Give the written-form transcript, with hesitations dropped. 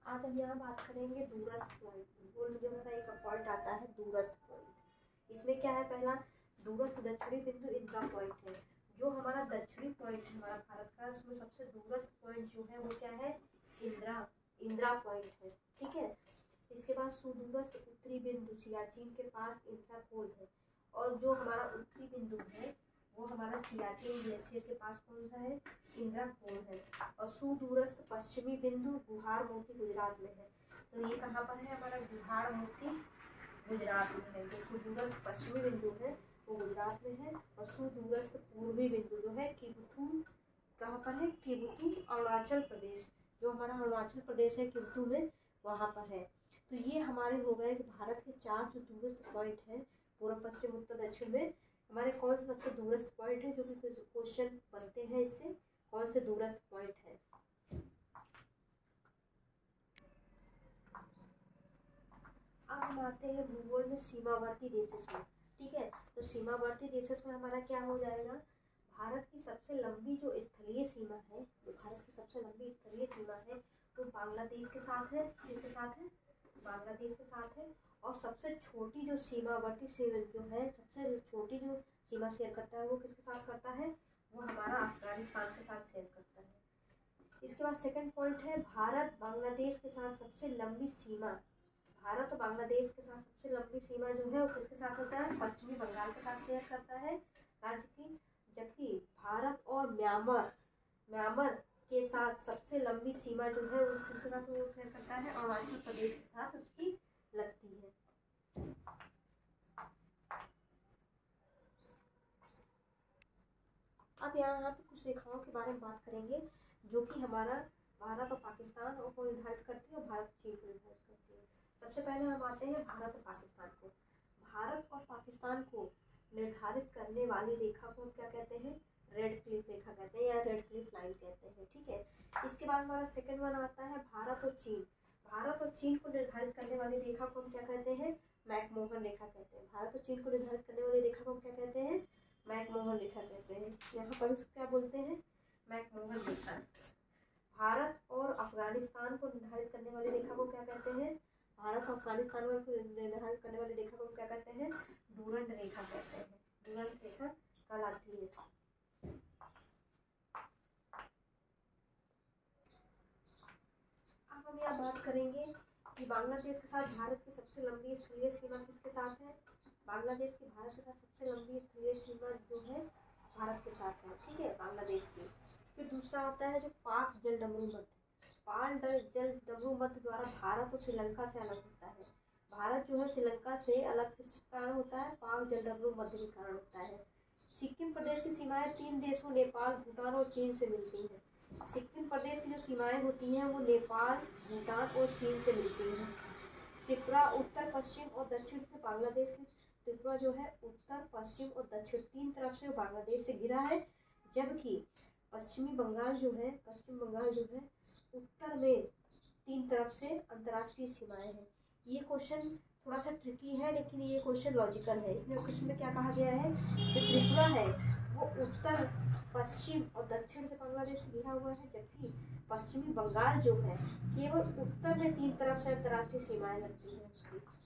आज हम यहाँ बात करेंगे दूरस्थ पॉइंट की। वो जो मेरा एक पॉइंट आता है दूरस्थ पॉइंट। इसमें क्या है, पहला दूरस्थ दक्षिणी बिंदु इंदिरा पॉइंट है। जो हमारा दक्षिणी पॉइंट है हमारा भारत का, उसमें सबसे दूरस्थ पॉइंट जो है वो क्या है, इंदिरा पॉइंट है। ठीक है। इसके बाद सुदूरस्थ उत्तरी बिंदु सियाचिन के पास इंदिरा कोल है। और जो हमारा उत्तरी बिंदु है वो हमारा सियाचिन ग्लेशियर के पास कौन सा है, इंदिरा कोल है। और सुदूरस्थ पश्चिमी बिंदु गुहार मोती गुजरात में है। तो ये कहाँ पर है, हमारा गुहार मोती गुजरात में है। जो सुदूरस्थ पश्चिमी बिंदु है वो गुजरात में है। और सुदूरस्थ पूर्वी बिंदु जो है किबुथु कहाँ पर है, किबुथु अरुणाचल प्रदेश। जो हमारा अरुणाचल प्रदेश है किबुथु में, वहाँ पर है। तो ये हमारे हो गए कि भारत के 4 जो दूरस्थ पॉइंट है पूर्व पश्चिम उत्तर दक्षिण में, हमारे कौन से सबसे दूरस्थ पॉइंट है, जो कि क्वेश्चन बनते हैं इससे, कौन से दूरस्थ पॉइंट है। अब हम आते हैं भूगोल में सीमावर्ती देशों में। ठीक है। तो सीमावर्ती देशों में हमारा क्या हो जाएगा, भारत की सबसे लंबी जो स्थलीय सीमा है, जो भारत की सबसे लंबी स्थलीय सीमा है वो बांग्लादेश के साथ है। किसके साथ है, बांग्लादेश के साथ है। और सबसे छोटी जो सीमावर्ती जो है, सबसे छोटी जो सीमा शेयर करता है वो किसके साथ करता है, वो हमारा अफगानिस्तान के साथ शेयर करता है। इसके बाद सेकंड पॉइंट है भारत बांग्लादेश के साथ सबसे लंबी सीमा। भारत और बांग्लादेश के साथ सबसे लंबी सीमा जो है वो किसके साथ होता है, पश्चिमी बंगाल के साथ शेयर करता है राज्य की। जबकि भारत और म्यांमार के साथ सबसे लंबी सीमा जो है वो किसके साथ वो शेयर करता है, अरुणाचल प्रदेश के साथ उसकी लगती है। अब यहाँ पे कुछ रेखाओं के बारे में बात करेंगे जो कि हमारा भारत और पाकिस्तान को निर्धारित करती है और भारत चीन को निर्धारित करती है। सबसे पहले हम आते हैं भारत और पाकिस्तान को। भारत और पाकिस्तान को निर्धारित करने वाली रेखा को हम क्या कहते हैं, रेड क्लिफ रेखा कहते हैं या रेड क्लिफ लाइन कहते हैं। ठीक है। इसके बाद हमारा सेकंड वन आता है भारत और चीन। भारत और चीन को निर्धारित करने वाली रेखा को हम क्या कहते हैं, मैकमोहन रेखा कहते हैं। भारत और चीन को निर्धारित करने वाली रेखा को हम क्या कहते हैं, मैकमोहन रेखा कहते हैं। यहाँ पर इसको क्या बोलते हैं, मैकमोहन रेखा। भारत और अफगानिस्तान को निर्धारित करने वाली रेखा को क्या कहते हैं, भारत और अफगानिस्तान को निर्धारित करने वाली रेखा को क्या कहते हैं, डूरंड रेखा कहते हैं। डूरंड रेखा कहलाती है। अब हम यहाँ बात करेंगे कि बांग्लादेश के साथ भारत की सबसे लंबी स्थलीय सीमा किसके साथ है, बांग्लादेश की भारत के साथ सबसे लंबी स्थलीय सीमा जो है भारत के साथ है। ठीक है, बांग्लादेश की। फिर दूसरा आता है जो पाक जलडमरू मध्य। पाक जलडमरू मध्य द्वारा भारत और श्रीलंका से अलग होता है। भारत जो है श्रीलंका से अलग किस कारण होता है, पाक जलडमरू मध्य के कारण होता है। सिक्किम प्रदेश की सीमाएं 3 देशों नेपाल, भूटान और चीन से मिलती हैं। सिक्किम प्रदेश की जो सीमाएं होती हैं वो नेपाल, भूटान और चीन से मिलती हैं। त्रिपुरा उत्तर पश्चिम और दक्षिण से बांग्लादेश की, त्रिपुरा जो है उत्तर पश्चिम और दक्षिण 3 तरफ से बांग्लादेश से घिरा है। जबकि पश्चिम बंगाल जो है उत्तर में 3 तरफ से अंतर्राष्ट्रीय सीमाएं हैं। ये क्वेश्चन थोड़ा सा ट्रिकी है लेकिन ये क्वेश्चन लॉजिकल है। इसमें क्वेश्चन में क्या कहा गया है, जो त्रिपुरा है वो उत्तर पश्चिम और दक्षिण से बांग्लादेश से घिरा हुआ है। जबकि पश्चिमी बंगाल जो है केवल उत्तर में 3 तरफ से अंतर्राष्ट्रीय सीमाएं लगती हैं उसकी।